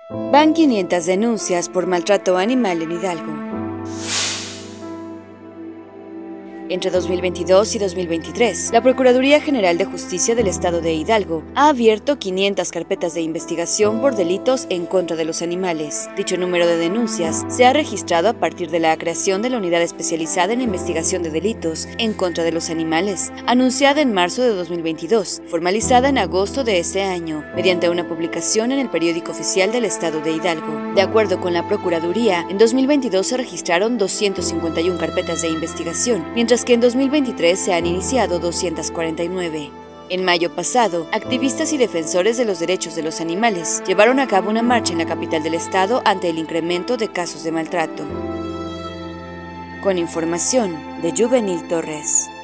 Van 500 denuncias por maltrato animal en Hidalgo. Entre 2022 y 2023, la Procuraduría General de Justicia del Estado de Hidalgo ha abierto 500 carpetas de investigación por delitos en contra de los animales. Dicho número de denuncias se ha registrado a partir de la creación de la Unidad Especializada en Investigación de Delitos en contra de los animales, anunciada en marzo de 2022, formalizada en agosto de ese año, mediante una publicación en el Periódico Oficial del Estado de Hidalgo. De acuerdo con la Procuraduría, en 2022 se registraron 251 carpetas de investigación, mientras que en 2023 se han iniciado 249. En mayo pasado, activistas y defensores de los derechos de los animales llevaron a cabo una marcha en la capital del estado ante el incremento de casos de maltrato. Con información de Juvenil Torres.